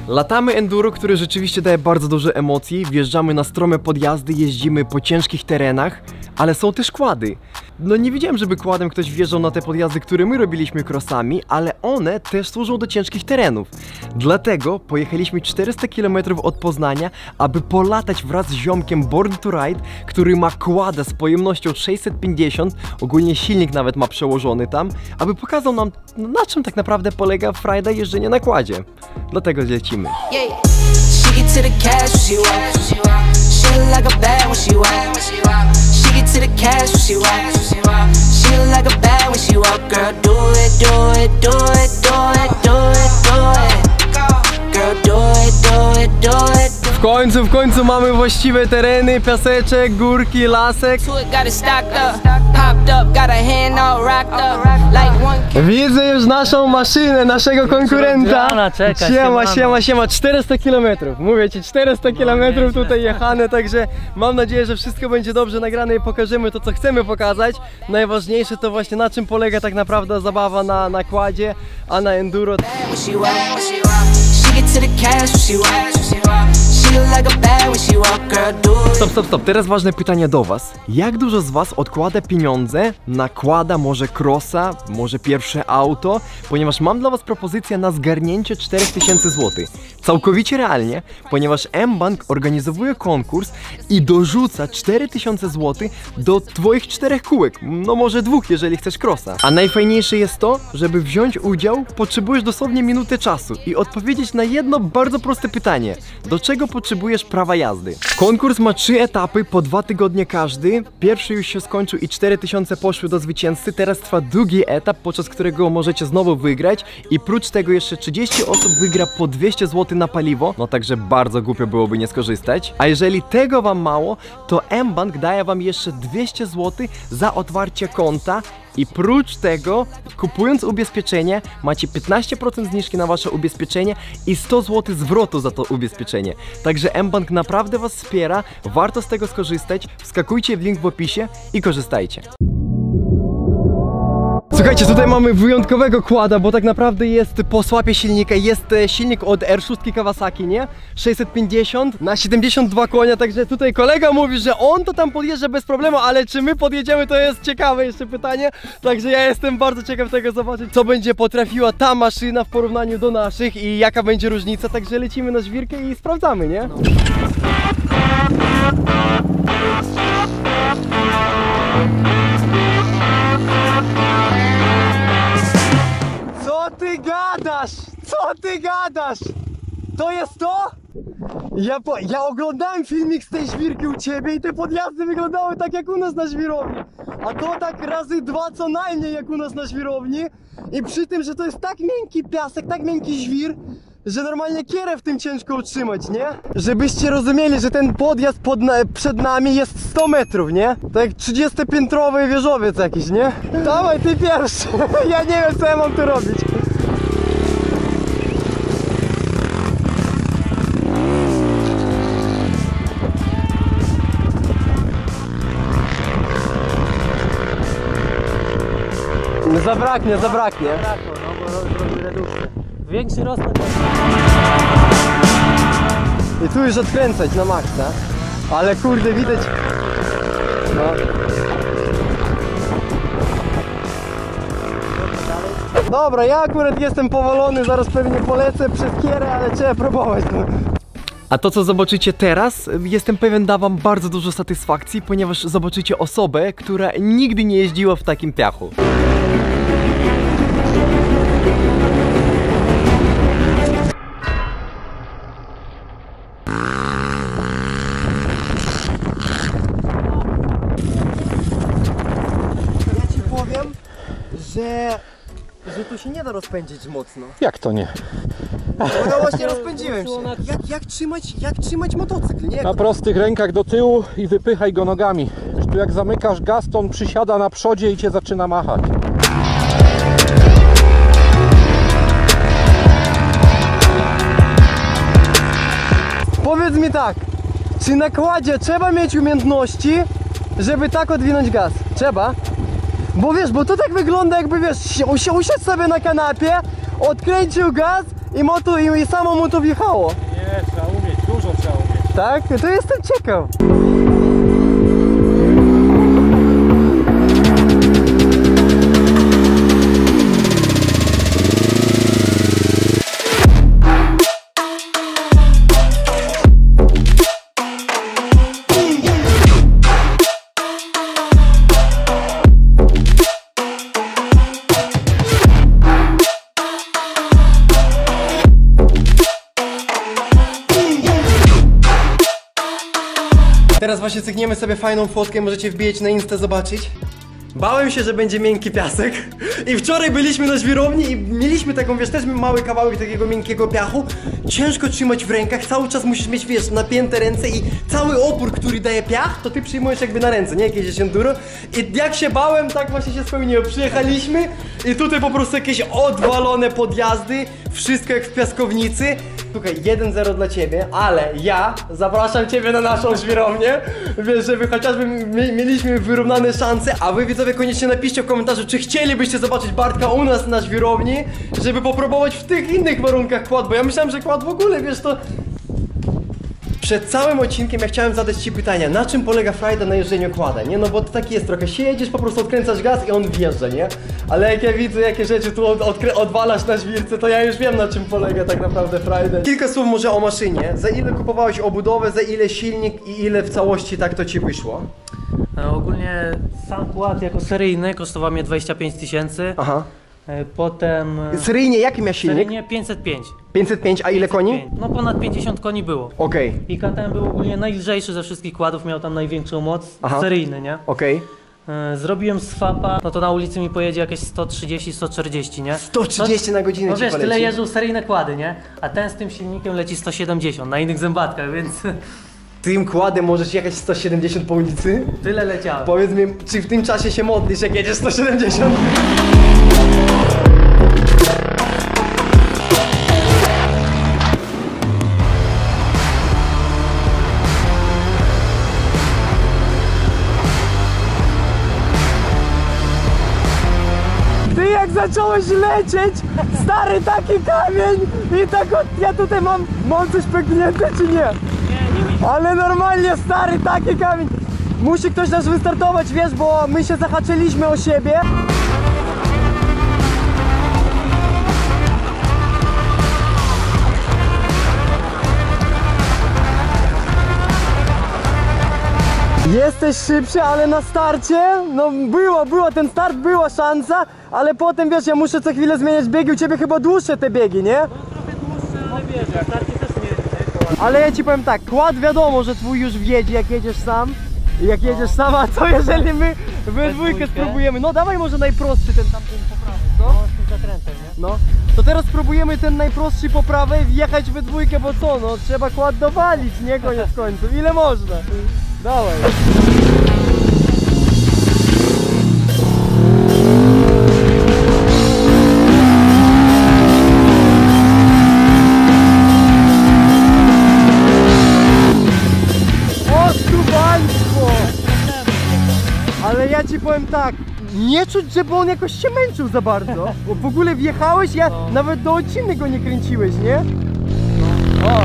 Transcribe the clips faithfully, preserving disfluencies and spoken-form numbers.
Latamy enduro, które rzeczywiście daje bardzo dużo emocji. Wjeżdżamy na strome podjazdy, jeździmy po ciężkich terenach, ale są też quady. No nie widziałem, żeby quadem ktoś wjeżdżał na te podjazdy, które my robiliśmy crossami, ale one też służą do ciężkich terenów. Dlatego pojechaliśmy czterysta kilometrów od Poznania, aby polatać wraz z ziomkiem Born to Ride, który ma quada z pojemnością sześćset pięćdziesiąt, ogólnie silnik nawet ma przełożony tam, aby pokazał nam, na czym tak naprawdę polega frajda jeżdżenia na quadzie. Dlatego lecimy. She get to the cash when she walk. She look like a bad when she walk. Girl, do it, do it, do it, do it, do it, do it. Girl, do it, do it, do it. W końcu, w końcu mamy właściwe tereny, piaseczek, górki, lasek. Widzę już naszą maszynę, naszego konkurenta. Siema, siema, siema, czterysta kilometrów. Mówię ci, czterysta kilometrów tutaj jechane, także mam nadzieję, że wszystko będzie dobrze nagrane i pokażemy to, co chcemy pokazać. Najważniejsze to właśnie, na czym polega tak naprawdę zabawa na, na quadzie, a na enduro. Stop, stop, stop. Teraz ważne pytanie do was. Jak dużo z was odkłada pieniądze na quada, może crossa, może pierwsze auto? Ponieważ mam dla was propozycję na zgarnięcie cztery tysiące złotych. Całkowicie realnie, ponieważ mBank organizuje konkurs i dorzuca cztery tysiące złotych do twoich czterech kółek. No może dwóch, jeżeli chcesz crossa. A najfajniejsze jest to, żeby wziąć udział, potrzebujesz dosłownie minutę czasu i odpowiedzieć na jedno bardzo proste pytanie. Do czego potrzebujesz prawa jazdy? Konkurs ma trzy etapy, po dwa tygodnie każdy. Pierwszy już się skończył i cztery tysiące poszły do zwycięzcy. Teraz trwa drugi etap, podczas którego możecie znowu wygrać. I prócz tego jeszcze trzydzieści osób wygra po dwieście złotych na paliwo. No także bardzo głupio byłoby nie skorzystać. A jeżeli tego wam mało, to mBank daje wam jeszcze dwieście złotych za otwarcie konta. I prócz tego, kupując ubezpieczenie, macie piętnaście procent zniżki na wasze ubezpieczenie i sto złotych zwrotu za to ubezpieczenie. Także mBank naprawdę was wspiera, warto z tego skorzystać. Wskakujcie w link w opisie i korzystajcie. Słuchajcie, tutaj mamy wyjątkowego quada, bo tak naprawdę jest po słapie silnika, jest silnik od R sześć Kawasaki, nie? sześćset pięćdziesiąt na siedemdziesiąt dwa konia, także tutaj kolega mówi, że on to tam podjeżdża bez problemu, ale czy my podjedziemy, to jest ciekawe jeszcze pytanie. Także ja jestem bardzo ciekaw tego zobaczyć, co będzie potrafiła ta maszyna w porównaniu do naszych i jaka będzie różnica, także lecimy na żwirkę i sprawdzamy, nie? No. Co ty gadasz? Co ty gadasz? To jest to? Ja, po, ja oglądałem filmik z tej żwirki u ciebie i te podjazdy wyglądały tak jak u nas na żwirowni. A to tak razy dwa co najmniej jak u nas na żwirowni. I przy tym, że to jest tak miękki piasek, tak miękki żwir, że normalnie kierę w tym ciężko utrzymać, nie? Żebyście rozumieli, że ten podjazd pod na, przed nami jest sto metrów, nie? To jak trzydziestopiętrowy wieżowiec jakiś, nie? Dawaj, ty pierwszy! Ja nie wiem, co ja mam tu robić. No zabraknie, zabraknie. Zabrakło, no bo robi redukcję. Większy rozkład. I tu już odkręcać na maksa. Ale kurde, widać. No. Dobra, ja akurat jestem powolony, zaraz pewnie polecę przez kierę, ale trzeba próbować. No. A to, co zobaczycie teraz, jestem pewien, da wam bardzo dużo satysfakcji, ponieważ zobaczycie osobę, która nigdy nie jeździła w takim piachu. Ja ci powiem, że, że tu się nie da rozpędzić mocno. Jak to nie? No ja właśnie rozpędziłem się. Jak, jak, trzymać, jak trzymać motocykl, nie? Na prostych rękach do tyłu i wypychaj go nogami. Tu jak zamykasz gaz, to on przysiada na przodzie i cię zaczyna machać. Powiedz mi tak, czy na kładzie trzeba mieć umiejętności, żeby tak odwinąć gaz? Trzeba? Bo wiesz, bo to tak wygląda, jakby wiesz, usiadł sobie na kanapie, odkręcił gaz i moto, i, i samo mu to wjechało. Nie, trzeba umieć, dużo trzeba umieć. Tak? To jestem ciekaw. Teraz właśnie cykniemy sobie fajną fotkę, możecie wbijać na Insta, zobaczyć. Bałem się, że będzie miękki piasek i wczoraj byliśmy na żwirowni i mieliśmy taką, wiesz, też mały kawałek takiego miękkiego piachu. Ciężko trzymać w rękach, cały czas musisz mieć, wiesz, napięte ręce i cały opór, który daje piach, to ty przyjmujesz jakby na ręce, nie? Jak jedziesz enduro. I jak się bałem, tak właśnie się spełniło. Przyjechaliśmy i tutaj po prostu jakieś odwalone podjazdy, wszystko jak w piaskownicy. Słuchaj, jeden zero dla ciebie, ale ja zapraszam ciebie na naszą żwirownię, wiesz, żeby chociażby mi, mieliśmy wyrównane szanse, a wy widzowie koniecznie napiszcie w komentarzu, czy chcielibyście zobaczyć Bartka u nas na żwirowni, żeby popróbować w tych innych warunkach quad, bo ja myślałem, że quad w ogóle, wiesz, to... Przed całym odcinkiem ja chciałem zadać ci pytania, na czym polega frajda na jeżdżeniu quada, nie? No bo to tak jest trochę, siedzisz, po prostu odkręcasz gaz i on wjeżdża, nie? Ale jak ja widzę, jakie rzeczy tu od, odwalasz na żwirce, to ja już wiem, na czym polega tak naprawdę frajda. Kilka słów może o maszynie. Za ile kupowałeś obudowę, za ile silnik i ile w całości tak to ci wyszło? E, ogólnie sam kład jako seryjny kosztował mnie dwadzieścia pięć tysięcy. Aha. E, potem... e, Seryjnie jaki miał silnik? Seryjnie pięćset pięć. pięćset pięć, a ile koni? No ponad pięćdziesiąt koni było. Okej, I K T M był ogólnie najlżejszy ze wszystkich kładów, miał tam największą moc, Aha. seryjny, nie? okej. E, Zrobiłem swapa, no to na ulicy mi pojedzie jakieś sto trzydzieści sto czterdzieści, nie? sto trzydzieści na godzinę No ci wiesz, poleci. tyle jeżdżą seryjne kłady, nie? A ten z tym silnikiem leci sto siedemdziesiąt na innych zębatkach, więc Tym kładem możesz jechać sto siedemdziesiąt po ulicy? tyle leciałem. Powiedz mi, czy w tym czasie się modlisz, jak jedziesz sto siedemdziesiąt? Ty jak zacząłeś lecieć, stary taki kamień i tak od, ja tutaj mam, mam coś pęknięte czy nie? Nie, nie widzę. Ale normalnie stary taki kamień. Musi ktoś nas wystartować, wiesz, bo my się zahaczyliśmy o siebie. Jesteś szybszy, ale na starcie, no było, było, ten start była szansa, ale potem wiesz, ja muszę co chwilę zmieniać biegi, u ciebie chyba dłuższe te biegi, nie? No trochę dłuższe, ale wiesz, jak starcie też nie jest. Ale ja ci powiem tak, kład wiadomo, że twój już wjedzie, jak jedziesz sam. I jak jedziesz sam, a co jeżeli my we dwójkę dwójkę? spróbujemy? No dawaj może najprostszy ten tamten po prawej, co? No, z tym zakrętem, nie? No, to teraz spróbujemy ten najprostszy po prawej wjechać we dwójkę, bo co, no trzeba kład dowalić, nie koniec końców, ile można? Dawaj. Oskubaństwo! Ale ja ci powiem tak, nie czuć, żeby on jakoś się męczył za bardzo. Bo w ogóle wjechałeś, ja No. nawet do odciny go nie kręciłeś, nie? O!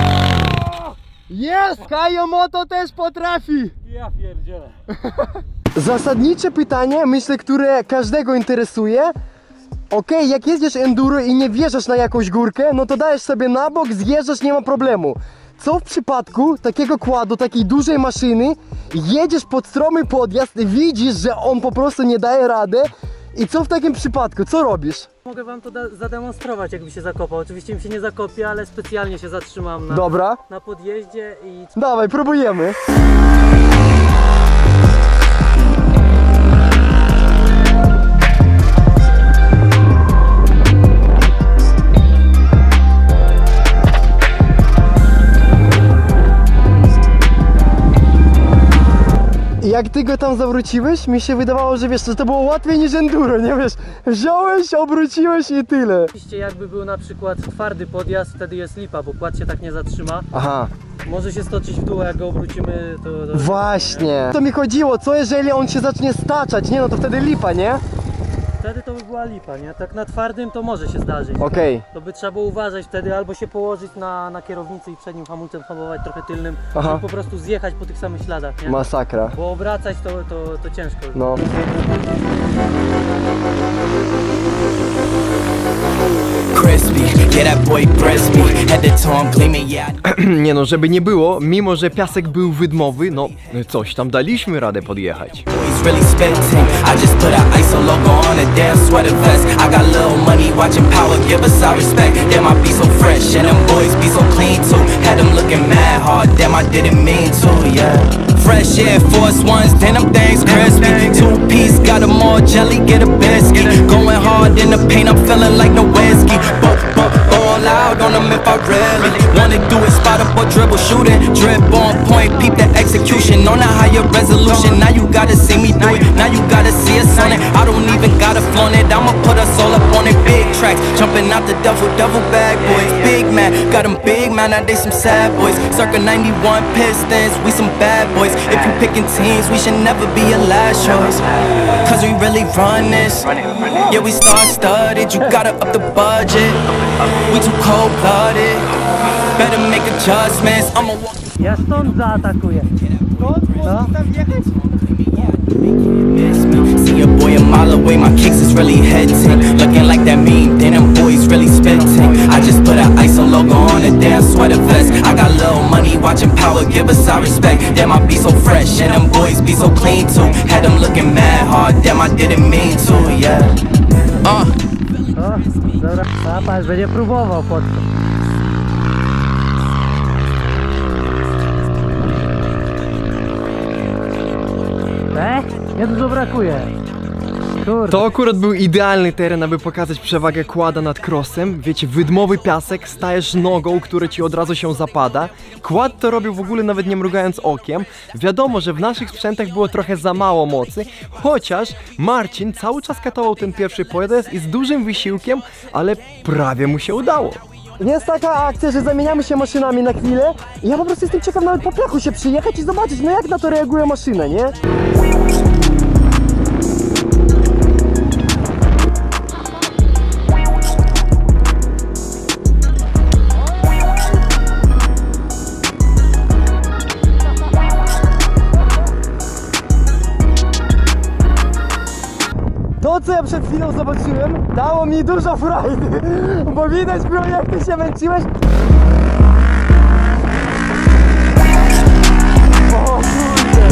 Jest! Kajo Moto też potrafi! Ja pierdzielę. Zasadnicze pytanie, myślę, które każdego interesuje. Okej, okay, jak jeździsz enduro i nie wjeżdżasz na jakąś górkę, no to dajesz sobie na bok, zjeżdżasz, nie ma problemu. Co w przypadku takiego kładu, takiej dużej maszyny, jedziesz pod stromy podjazd, widzisz, że on po prostu nie daje rady i co w takim przypadku, co robisz? Mogę wam to zademonstrować, jakby się zakopał. Oczywiście mi się nie zakopie, ale specjalnie się zatrzymam na, Dobra, na podjeździe i... dawaj, próbujemy. Jak ty go tam zawróciłeś, mi się wydawało, że wiesz, że to było łatwiej niż enduro, nie wiesz? Wziąłeś, obróciłeś i tyle. Oczywiście jakby był na przykład twardy podjazd, wtedy jest lipa, bo kład się tak nie zatrzyma. Aha. Może się stoczyć w dół, a jak go obrócimy, to... to Właśnie. To mi chodziło, co jeżeli on się zacznie staczać, nie? No to wtedy lipa, nie? wtedy to by była lipa, nie? Tak na twardym to może się zdarzyć. Okej. To by trzeba było uważać wtedy, albo się położyć na, na kierownicy i przednim hamulcem hamować trochę tylnym, Aha. żeby po prostu zjechać po tych samych śladach, nie? Masakra. Bo obracać to, to, to ciężko. No. Crispy, yeah, that boy crispy. Head to toe, I'm gleaming, yeah. Nie no, żeby nie było, mimo że piasek był wydmowy, no coś tam daliśmy radę podjechać. He's really spitting. I just put a I S O logo on a damn sweater vest. I got little money, watching power, give us our respect. Damn, I be so fresh, and them boys be so clean too. Had them looking mad hard, damn, I didn't mean to, yeah. Fresh Air Force Ones, then them things crispy. Two piece, got them all jelly, get a biscuit. Going hard in the paint, I'm feeling like Nowitzki. But, but, all out on them if I really wanna do it. Spot up or dribble, shooting, drip on point, peep the execution on a higher resolution. Now you gotta see me do it, now you gotta see us on it. I don't even gotta flaunt it, I'ma put us all up on it. Big tracks, jumping out the duffel, double bag boys. Big man, got them big man, now they some sad boys. Circa ninety-one Pistons, we some bad boys. If you picking teams, we should never be your last choice. Cause we really run this. Yeah, we star-studded, you gotta up the budget. We too cold-blooded, better make adjustments. I'ma walk. Ja stąd zaatakuję. No. See a boy a mile away, my kicks is really hitting. Looking like that meme, then them boys really spitting. I just put a I S O logo on a damn sweater vest. I got little money, watching power, give us our respect. Damn, I be so fresh, and them boys be so clean too. Had them looking mad hard, damn, I didn't mean to, yeah. Uh. O, dobra, a patrz, będzie próbował pod to. E? Nie dużo brakuje. Kurde. To akurat był idealny teren, aby pokazać przewagę kłada nad crossem. Wiecie, wydmowy piasek, stajesz nogą, który ci od razu się zapada. Kład to robił w ogóle nawet nie mrugając okiem. Wiadomo, że w naszych sprzętach było trochę za mało mocy, chociaż Marcin cały czas katował ten pierwszy pojazd i z dużym wysiłkiem, ale prawie mu się udało. Jest taka akcja, że zamieniamy się maszynami na chwilę i ja po prostu jestem ciekaw nawet po piachu się przyjechać i zobaczyć, no jak na to reaguje maszyna, nie? To, co ja przed chwilą zobaczyłem, dało mi dużo frajdy, bo widać było, jak ty się męczyłeś. O kurde!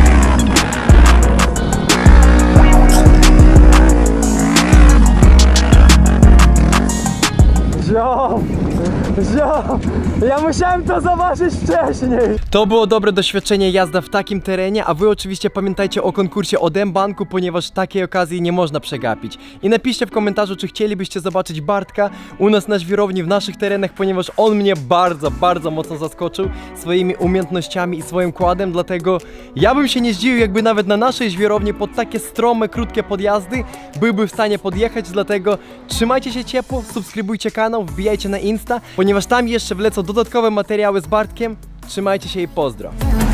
Ziom! Ziom! Ja musiałem to zobaczyć wcześniej! To było dobre doświadczenie, jazda w takim terenie, a wy oczywiście pamiętajcie o konkursie od M-Banku, ponieważ takiej okazji nie można przegapić. I napiszcie w komentarzu, czy chcielibyście zobaczyć Bartka u nas na żwirowni w naszych terenach, ponieważ on mnie bardzo, bardzo mocno zaskoczył swoimi umiejętnościami i swoim kładem, dlatego ja bym się nie zdziwił, jakby nawet na naszej żwirowni pod takie strome, krótkie podjazdy byłby w stanie podjechać, dlatego trzymajcie się ciepło, subskrybujcie kanał, wbijajcie na Insta, ponieważ tam jeszcze wlecą dodatkowe materiały z Bartkiem. Trzymajcie się i pozdro!